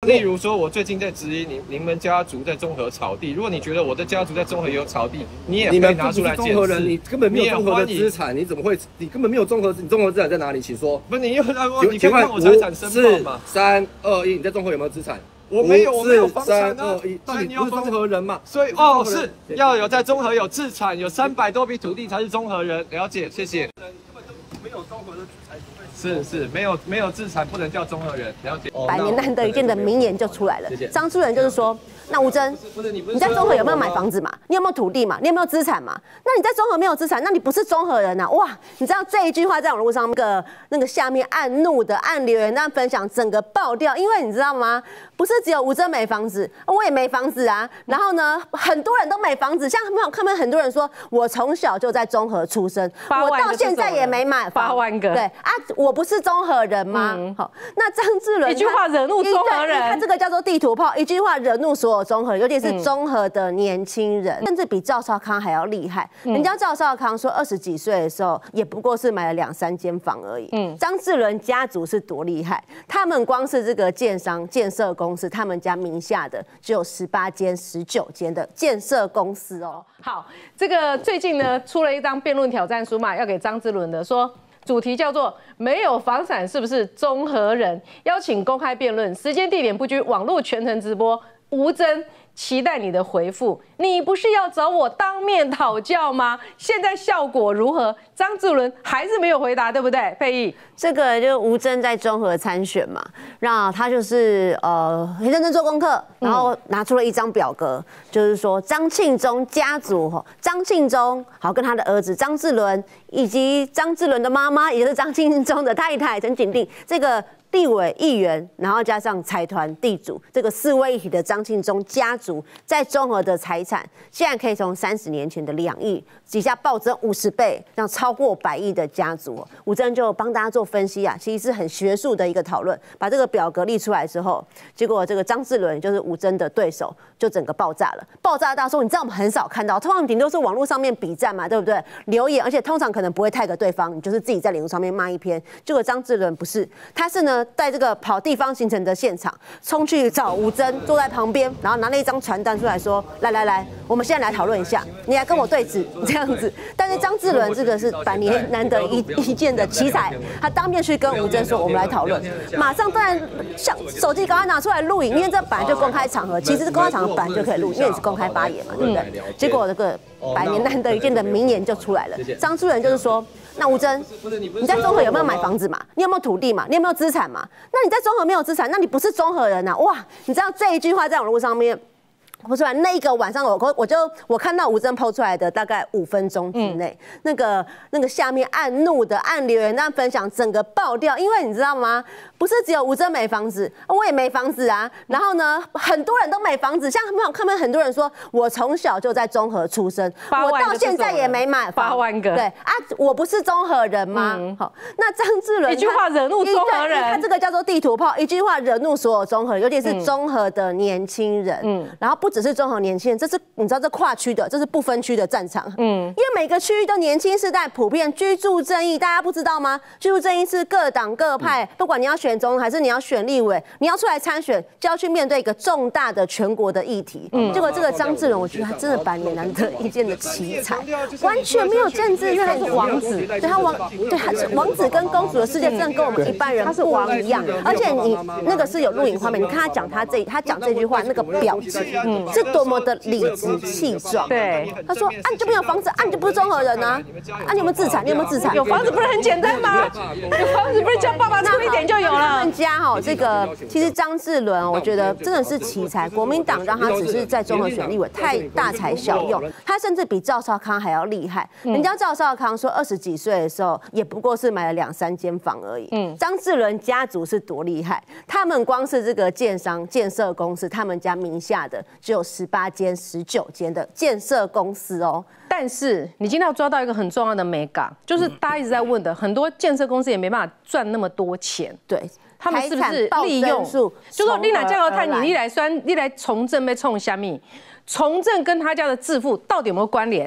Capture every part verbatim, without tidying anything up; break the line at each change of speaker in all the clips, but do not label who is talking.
例如说，我最近在质疑你你们家族在中和草地，如果你觉得我的家族在中和有草地，你也可以拿出来检视。
你根本没有综合的资产，你怎么会？你根本没有综合，你综合资产在哪里？请说。
不是你又在问，你可以看我财产申报嘛？
三二一，你在中和有没有资产？
我没有，我没有房产啊。
那你不是综合人嘛？
所以哦，是要有在中和有资产，有三百多笔土地才是中和人。了解，谢谢。没有综合的资产，是是，没有没有资产不能叫中和人。了解。
百年难得一见的名言就出来了。张志伦就是说，那吴峥，你在中和有没有买房子嘛？你有没有土地嘛？你有没有资产嘛？那你在中和没有资产，那你不是中和人啊！哇，你知道这一句话在网络上那个那个下面按怒的按留言、按分享，整个爆掉，因为你知道吗？ 不是只有吴峥没房子，我也没房子啊。然后呢，很多人都没房子，像他们很多人说，我从小就在中和出生，我到现在也没买房。八万个。对啊，我不是中和人吗？好、嗯，那张志伦
一句话惹怒中和人，
他这个叫做地图炮，一句话惹怒所有中和人，尤其是中和的年轻人，嗯、甚至比赵少康还要厉害。嗯、人家赵少康说，二十几岁的时候，也不过是买了两三间房而已。嗯，张志伦家族是多厉害，他们光是这个建商、建设公司，他们家名下的就有十八间、十九间的建设公司哦。
好，这个最近呢出了一张辩论挑战书嘛，要给张志伦的，说主题叫做“没有房产是不是中和人”，邀请公开辩论，时间地点不拘，网络全程直播。吴峥，期待你的回复。你不是要找我当面讨教吗？现在效果如何？张志伦还是没有回答，对不对？佩仪，
这个就是吴峥在中和参选嘛，那他就是呃很认真做功课，然后拿出了一张表格，嗯、就是说张庆忠家族，张庆忠好跟他的儿子张志伦，以及张志伦的妈妈，也就是张庆忠的太太陈景定，这个。 立委、议员，然后加上财团、地主，这个四位一体的张庆忠家族在中和的财产，现在可以从三十年前的两亿底下暴增五十倍，让超过百亿的家族。吴峥就帮大家做分析啊，其实是很学术的一个讨论。把这个表格列出来之后，结果这个张志伦就是吴峥的对手，就整个爆炸了。爆炸到说，你知道我们很少看到，通常顶多是网络上面比战嘛，对不对？留言，而且通常可能不会tag对方，你就是自己在脸书上面骂一篇。结果张志伦不是，他是呢。 在这个跑地方行程的现场，冲去找吴峥，坐在旁边，然后拿了一张传单出来说：“来来来，我们现在来讨论一下，你来跟我对峙这样子。”但是张志伦这个是百年难得一一见的奇才，他当面去跟吴峥说：“我们来讨论。”马上当然像手机赶快拿出来录影，因为这本来就公开场合，其实是公开场合本来就可以录，因为你是公开发言嘛，对不对？结果这个百年难得一见的名言就出来了，张志伦就是说。 那吴峥，你在中和有没有买房子嘛？你有没有土地嘛？你有没有资产嘛？那你在中和没有资产，那你不是中和人啊！哇，你知道这一句话在网络上面抛出来，那一个晚上我我就我看到吴峥抛出来的大概五分钟之内，嗯、那个那个下面按怒的按留言、按分享，整个爆掉，因为你知道吗？不是只有吴峥没房子，我也没房子啊。然后呢，很多人都没房子，像他们他们很多人说，我从小就在中和出生，我到现在也没买房。八万个。对啊，我不是中和人吗？好、嗯，那张志伦
一句话惹怒中和人，
他这个叫做地图炮，一句话惹怒所有中和人，尤其是中和的年轻人。嗯，然后不只是中和年轻人，这是你知道这跨区的，这是不分区的战场。嗯，因为每个区域的年轻世代普遍居住正义，大家不知道吗？居住正义是各党各派，嗯、不管你要选。 选总还是你要选立委，你要出来参选，就要去面对一个重大的全国的议题。嗯，结果这个张志伦，我觉得他真的百年难得一见的奇才，完全没有政治，因为他是王子，对他王，对他是王子跟公主的世界，真的跟我们一般人不一样。而且你那个是有录影画面，你看他讲他这他讲这句话那个表情，嗯，是多么的理直气壮。
对，
他说啊，你就没有房子，啊，你就不是中和人啊，啊，你有没有资产？你有没有资产？
有房子不是很简单吗？有房子不是叫爸爸出一点就有了。
他们家哈，这个其实张志伦，我觉得真的是奇才。国民党让他只是在中和选立委，太大材小用。他甚至比赵少康还要厉害。人家赵少康说，二十几岁的时候，也不过是买了两三间房而已。嗯，张志伦家族是多厉害，他们光是这个建商、建设公司，他们家名下的就有十八间、十九间的建设公司哦。
但是你今天要抓到一个很重要的美感，就是大家一直在问的，很多建设公司也没办法赚那么多钱，
对，
他们是不是利用？就说你哪加油碳，你你来酸，你来从政被冲虾米？从政跟他家的致富到底有没有关联？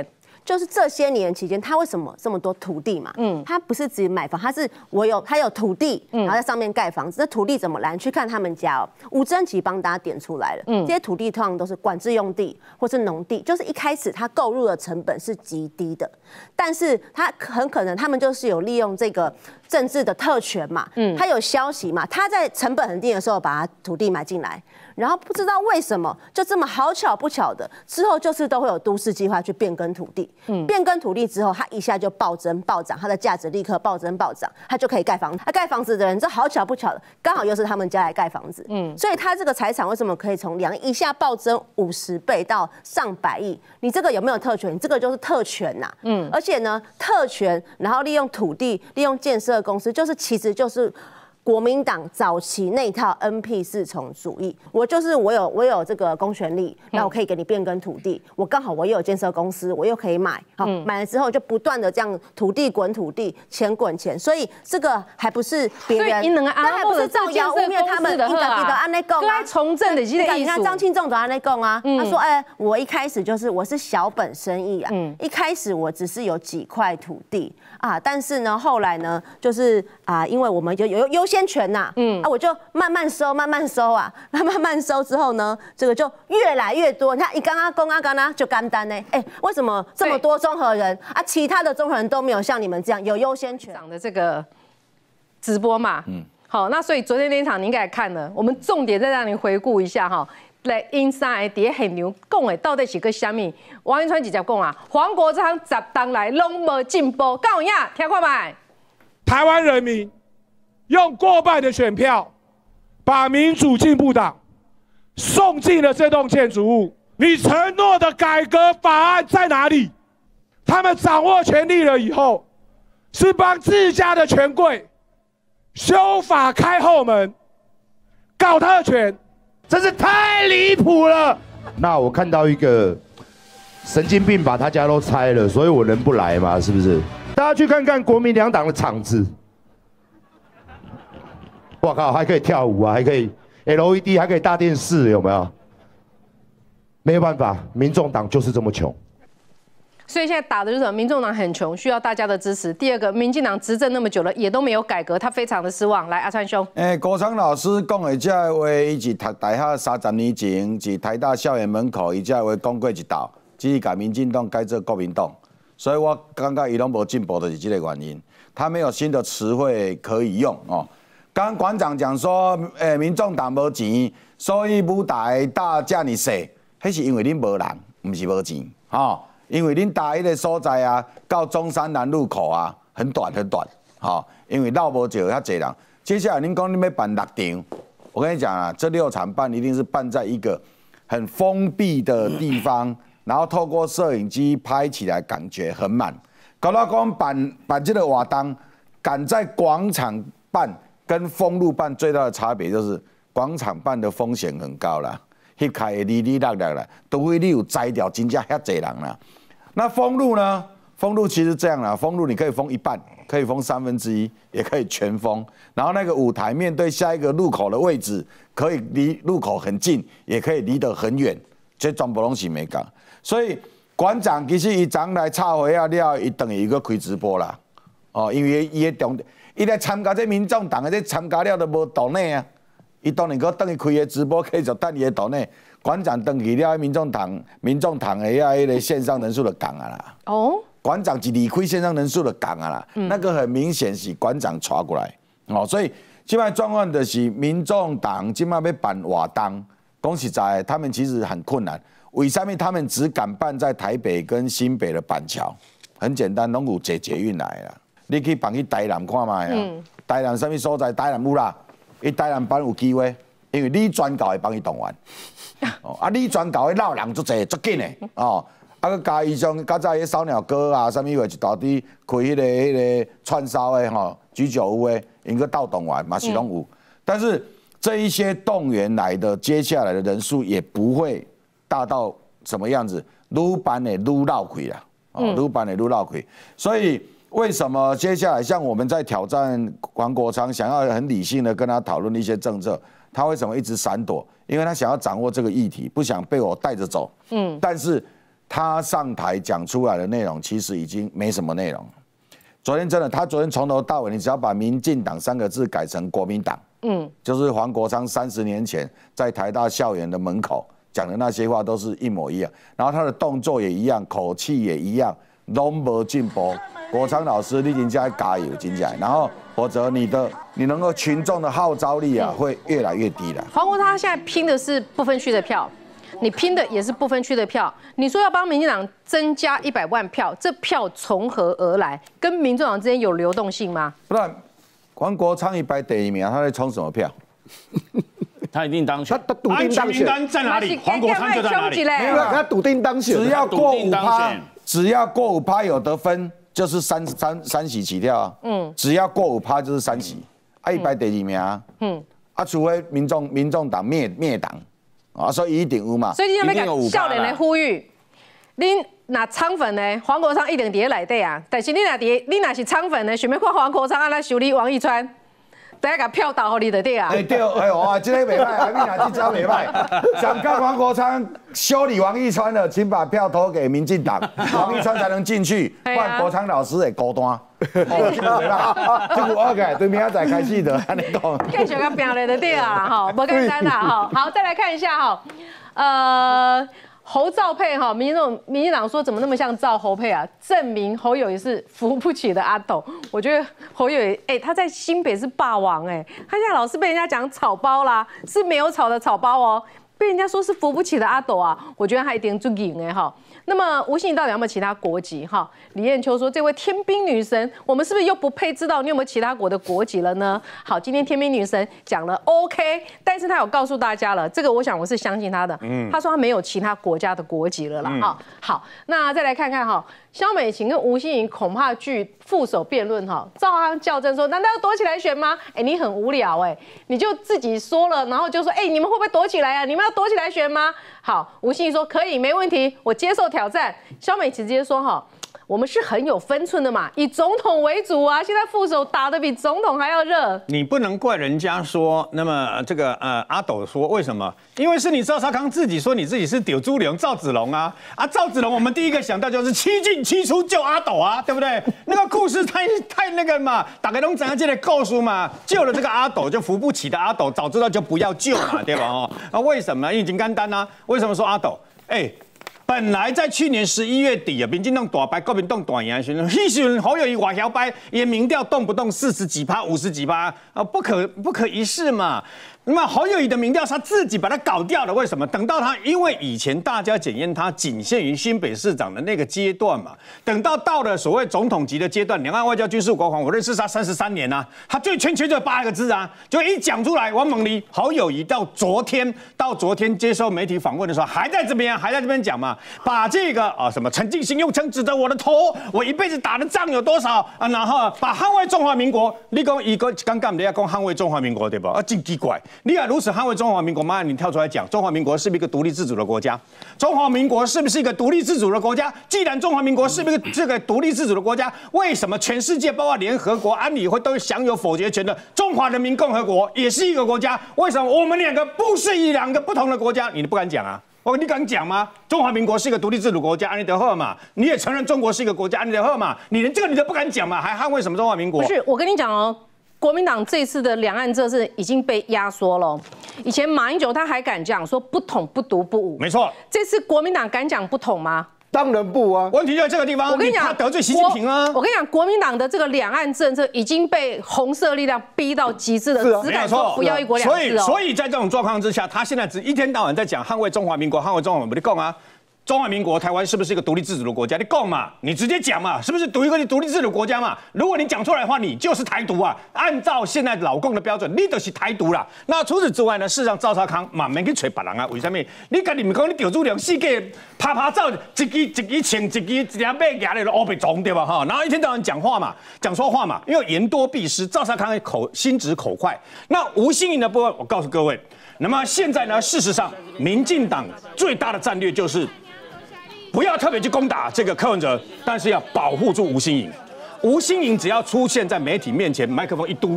就是这些年期间，他为什么这么多土地嘛？嗯，他不是只买房，他是我有他有土地，然后在上面盖房子。这土地怎么来？你去看他们家哦，吴珍奇帮大家点出来了。嗯，这些土地通常都是管制用地或是农地，就是一开始他购入的成本是极低的，但是他很可能他们就是有利用这个政治的特权嘛，嗯，他有消息嘛，他在成本很低的时候把他土地买进来。然后不知道为什么就这么好巧不巧的，之后就是都会有都市计划去变更土地，嗯，变更土地之后，它一下就暴增暴涨，它的价值立刻暴增暴涨，它就可以盖房子。它盖房子的人，这好巧不巧的，刚好又是他们家来盖房子，嗯，所以它这个财产为什么可以从两亿一下暴增五十倍到上百亿？你这个有没有特权？你这个就是特权呐，嗯，而且呢，特权，然后利用土地，利用建设公司，就是其实就是。国民党早期那一套 N P 四重主义，我就是我有我有这个公权力，那我可以给你变更土地，我刚好我又有建设公司，我又可以买，好、嗯、买了之后就不断的这样土地滚土地，钱滚钱，所以这个还不是别人，那还不是造谣污蔑他们，应该记得安内贡啊，
从政的这个意思。
你看张庆仲的安内贡啊，他说哎、欸，我一开始就是我是小本生意啊，嗯、一开始我只是有几块土地啊，但是呢后来呢就是啊，因为我们就有优先权呐、啊，嗯，啊，我就慢慢收，慢慢收啊，那慢慢收之后呢，这个就越来越多。你看，一刚刚公啊刚啊就干单呢，哎、欸，为什么这么多综合人啊？其他的综合人都没有像你们这样有优先权。
讲的这个直播嘛，嗯，好，那所以昨天那一场你应该也看了，我们重点再让你回顾一下哈。来，inside 底很牛，讲的到底是个虾米？王一川直接讲啊，黄国昌十当来拢无进步，告呀，听看麦。
台湾人民用过半的选票，把民主进步党送进了这栋建筑物。你承诺的改革法案在哪里？他们掌握权力了以后，是帮自家的权贵修法开后门，搞特权，真是太离谱了。
那我看到一个神经病把他家都拆了，所以我能不来吗？是不是？大家去看看国民两党的场子。我靠，还可以跳舞啊，还可以 L E D， 还可以大电视，有没有？没有办法，民众党就是这么穷。
所以现在打的就是民众党很穷，需要大家的支持。第二个，民进党执政那么久了，也都没有改革，他非常的失望。来，阿川兄，
诶、欸，国昌老师讲的这话，伊是读大学三十年前，是台大校园门口，伊这话讲过一道，只是把民进党改做国民党。所以我感觉伊拢无进步，就是这个原因。他没有新的词汇可以用哦。刚刚馆长讲说，诶、欸，民众党无钱，所以舞台大这么细，迄是因为恁无人，唔是无钱，吼、哦。因为恁大迄个所在啊，到中山南路口啊，很短很短，吼、哦。因为绕无就遐侪人。接下来恁讲恁要办六场，我跟你讲啊，这六场办一定是办在一个很封闭的地方，然后透过摄影机拍起来，感觉很满。搞到讲办办这个活动，赶在广场办。跟封路办最大的差别就是，广场办的风险很高啦，翕开会哩哩啦啦啦，除非你有摘掉，真正遐侪人啦。那封路呢？封路其实这样啦，封路你可以封一半，可以封三分之一，也可以全封。然后那个舞台面对下一个路口的位置，可以离路口很近，也可以离得很远，这全部拢是没讲。所以馆长其实伊昨来插会啊了，伊等于一个开直播啦，哦，因为伊的重点。伊来参加这民众党的，这参加了都无岛内啊！伊当然搁等伊开个直播，继续等伊的岛内。馆长登去了，民众党、民众党的遐迄个线上人数就降啊啦。哦。馆长一离开线上人数就降啊啦。嗯。那个很明显是馆长传过来，哦，所以现在状况就是民众党今麦要办活动，讲实在，他们其实很困难。为什么他们只敢办在台北跟新北的板桥？很简单，拢有坐捷运来啦。你去帮去台南看卖啊？嗯、台南什么所在？台南有啦，伊台南办有机会，因为你专搞会帮伊动员。哦，啊，你专搞的闹人足济足紧的哦，啊，佮加以上较早迄烧鸟哥啊，什么有一大堆开迄个迄个串烧的吼，居酒屋的，因个到动员嘛是拢有。嗯、但是这一些动员来的，接下来的人数也不会大到什么样子，愈办的愈闹开啦，哦，愈办的愈闹开，所以。为什么接下来像我们在挑战黄国昌，想要很理性的跟他讨论一些政策，他为什么一直闪躲？因为他想要掌握这个议题，不想被我带着走。嗯，但是他上台讲出来的内容其实已经没什么内容。昨天真的，他昨天从头到尾，你只要把民进党三个字改成国民党，嗯，就是黄国昌三十年前在台大校园的门口讲的那些话都是一模一样，然后他的动作也一样，口气也一样，都没进步。国昌老师，你真正加油，真正，然后否则你的你能够群众的号召力啊会越来越低了。
黄国昌现在拼的是不分区的票。你拼的也是不分区的票，你说要帮民进党增加一百万票，这票从何而来？跟民众党之间有流动性吗？
不然，黄国昌一排第一名，他在冲什么票？
他一定当选。
他笃定当选。
名单在哪里？黄国昌就在哪里？
没有，他笃定当选。只要过五趴，只要过五趴有得分，就是三三三席起跳啊。嗯。只要过五趴就是三席，啊一排第二名。嗯。啊，除非民众民众党灭灭党。啊，所以一定有嘛，
所以你要要甲少年来呼吁，恁若仓粉呢，黄国昌一定伫内底啊。但是你若伫，你若是仓粉呢，想要看黄国昌安怎修理王一川，等下甲票投互你就对啊。哎
对，哎呦啊，这个袂歹，啊，你若这招袂歹。想看黄国昌修理王一川的，请把票投给民进党，王一川才能进去，不然国昌老师会孤单。哦，这个袂歹，这个 OK， 对明仔载开始的，安尼讲。
继续甲拼咧就对啊，哈，不简单啦，哈。好，再来看一下哈，呃，侯赵配哈，民进党民进党说怎么那么像赵侯配啊？证明侯友宜是扶不起的阿斗。我觉得侯友宜，哎，他在新北是霸王哎，他现在老是被人家讲草包啦，是没有草的草包哦，被人家说是扶不起的阿斗啊，我觉得他一定最赢哎哈。那么吴欣颖到底有没有其他国籍？哈，李艳秋说这位天兵女神，我们是不是又不配知道你有没有其他国的国籍了呢？好，今天天兵女神讲了 OK， 但是她有告诉大家了，这个我想我是相信她的。嗯，她说她没有其他国家的国籍了啦。哈、嗯，好，那再来看看哈，萧美琴跟吴欣颖恐怕据副手辩论哈，赵康校正说，难道要躲起来选吗？哎，你很无聊哎，你就自己说了，然后就说，哎，你们会不会躲起来啊？你们要躲起来选吗？好，吴欣颖说可以，没问题，我接受挑战。萧美琴直接说哈，我们是很有分寸的嘛，以总统为主啊。现在副手打得比总统还要热，
你不能怪人家说。那么这个呃阿斗说为什么？因为是你赵少康自己说你自己是丢猪龙赵子龙啊啊赵子龙，我们第一个想到就是七进七出救阿斗啊，对不对？那个故事太太那个嘛，大概都怎样这个告诉嘛，救了这个阿斗就扶不起的阿斗，早知道就不要救嘛，对吧？哦，那为什么？因为已经干单啊。为什么说阿斗？哎。本来在去年十一月底啊，民进党大败，国民党大赢的时候，那时候侯友宜外摇摆，也民调动不动四十几趴、五十几趴啊，不可不可一世嘛。那么侯友宜的民调是他自己把它搞掉了，为什么？等到他，因为以前大家检验他仅限于新北市长的那个阶段嘛，等到到了所谓总统级的阶段，两岸外交军事国防，我认识他三十三年啊，他最欠缺就八个字啊，就一讲出来，王猛离侯友宜到昨天到昨天接受媒体访问的时候，还在这边还在这边讲嘛，把这个啊什么陈进兴用枪指着我的头，我一辈子打的仗有多少啊，然后把捍卫中华民国，你讲一个刚刚人家讲捍卫中华民国对吧？啊，真奇怪。你要如此捍卫中华民国，妈，你跳出来讲，中华民国是不是一个独立自主的国家？中华民国是不是一个独立自主的国家？既然中华民国是不是这个独立自主的国家，为什么全世界包括联合国、安理会都享有否决权的中华人民共和国也是一个国家？为什么我们两个不是一两个不同的国家？你不敢讲啊？我你敢讲吗？中华民国是一个独立自主国家，安尼德赫嘛，你也承认中国是一个国家，安尼德赫嘛，你连这个你都不敢讲嘛，还捍卫什么中华民国？
不是，我跟你讲哦。国民党这次的两岸这次已经被压缩了。以前马英九他还敢讲说不统不独不武，
没错。
这次国民党敢讲不统吗？
当然不啊。
问题就在这个地方。
我跟你讲，
得罪习近平啊。
我跟你讲，国民党的这个两岸政策已经被红色力量逼到极致了，只敢说不要一国两制哦。
所以，所以在这种状况之下，他现在只一天到晚在讲捍卫中华民国，捍卫中华民国，你讲啊？中华民国台湾是不是一个独立自主的国家？你讲嘛，你直接讲嘛，是不是独一个独立自主的国家嘛？如果你讲出来的话，你就是台独啊！按照现在老共的标准，你就是台独啦。那除此之外呢？事实上，赵少康嘛免去找别人啊？为什么？你跟你们讲你丢猪粮，世界啪啪走，一支一支枪，一支一条马牙来乌白撞对吧？哈，然后一天到晚讲话嘛，讲错话嘛，因为言多必失。赵少康口心直口快。那吴欣颖的部分，我告诉各位，那么现在呢，事实上，民进党最大的战略就是。不要特别去攻打这个柯文哲，但是要保护住吴欣颖。吴欣颖只要出现在媒体面前，麦克风一嘟，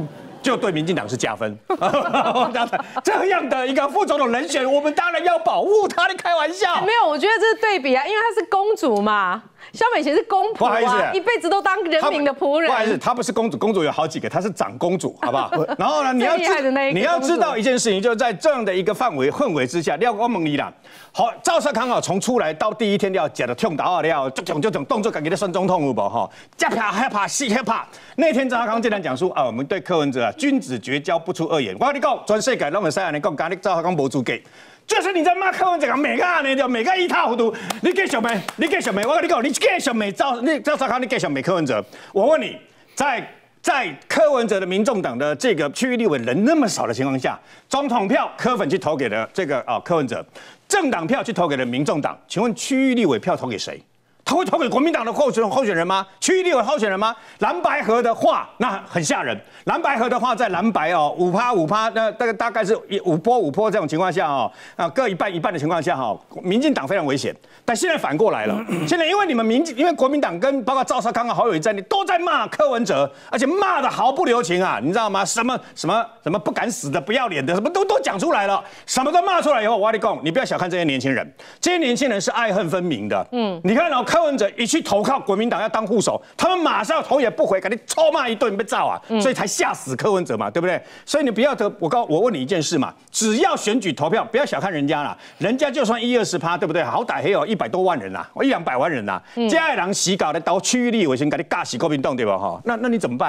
就对民进党是加分。这样的一个副总统人选，我们当然要保护他。你开玩笑？
没有，我觉得这是对比啊，因为她是公主嘛，萧美琴是公仆啊，一辈子都当人民的仆人。
不好意思，她不是公主，公主有好几个，她是长公主，好不好？然后呢，你要知你要知道一件事情，就是在这样的一个范围氛围之下，廖光蒙伊啦，好，赵少康啊，从出来到第一天要讲的痛打二料，就种就种动作，感觉在算总统有无哈？加啪害怕，细害怕。那天赵少康竟然讲说啊，我们对柯文哲啊，君子绝交，不出恶言。我跟你讲，全世界拢会使安尼讲，讲你赵少康无资格。就是你在骂柯文哲，每个安尼就每个一塌糊涂。你继续骂，你继续骂，我跟你讲，你继续骂赵，你赵少康，你继续骂柯文哲。我问你，在在柯文哲的民众党的这个区域立委人那么少的情况下，总统票柯粉去投给了这个啊柯文哲，政党票去投给了民众党，请问区域立委票投给谁？他会投给国民党的候选候选人吗？区域立委候选人吗？蓝白合的话，那很吓人。蓝白合的话，在蓝白哦五趴五趴，那大概大概是五波五波这种情况下哦，啊各一半一半的情况下哈，民进党非常危险。但现在反过来了，现在因为你们民进，因为国民党跟包括赵少康啊、侯友宜在内都在骂柯文哲，而且骂的毫不留情啊，你知道吗？什么什么什么不敢死的、不要脸的，什么都都讲出来了，什么都骂出来以后，我跟你讲，你不要小看这些年轻人，这些年轻人是爱恨分明的。嗯，你看哦。柯文哲一去投靠国民党要当副手，他们马上头也不回，赶紧臭骂一顿，被造啊，所以才吓死柯文哲嘛，对不对？所以你不要得我告我问你一件事嘛，只要选举投票，不要小看人家啦，人家就算一二十趴，对不对？好歹还有一百多万人啦，一两百万人啦，这样人洗稿的到区域立委先给你尬死国民党，对吧？哈，那那你怎么办？